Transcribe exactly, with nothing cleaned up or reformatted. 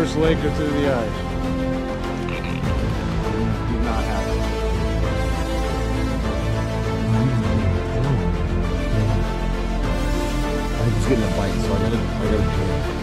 first lake or through the ice? Do not have it. I'm just getting a bite, so I gotta, I gotta do it.